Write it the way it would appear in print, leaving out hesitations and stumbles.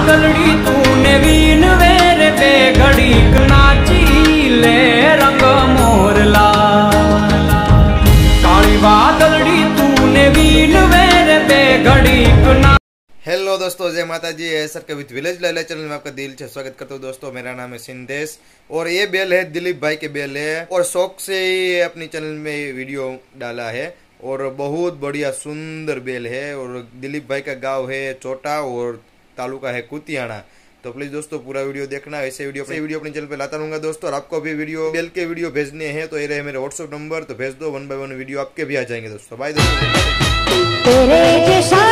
बादलड़ी तूने वीन वेरे पे घड़ी नाची ले रंग मोरला। काली बादलड़ी तूने वीन वेरे पे घड़ी ना। हेलो दोस्तों, जय माता जी। सर के विथ विलेज लाइला चैनल में आपका दिल से स्वागत करता हूँ। दोस्तों मेरा नाम है सिंदेश और ये बेल है दिलीप भाई के बेल है और शौक से ही अपनी चैनल में वीडियो डाला है और बहुत बढ़िया सुंदर बेल है। और दिलीप भाई का गांव है चोटा और तालुका है कुतियाना। तो प्लीज दोस्तों पूरा वीडियो देखना। ऐसे वीडियो अपने चैनल पे लाता रहूंगा दोस्तों। और आपको भी वीडियो बेल के वीडियो भेजने हैं तो ये रहे मेरे व्हाट्सएप नंबर, तो भेज दो। 1 बाय 1 वीडियो आपके भी आ जाएंगे दोस्तों। बाय दोस्तों।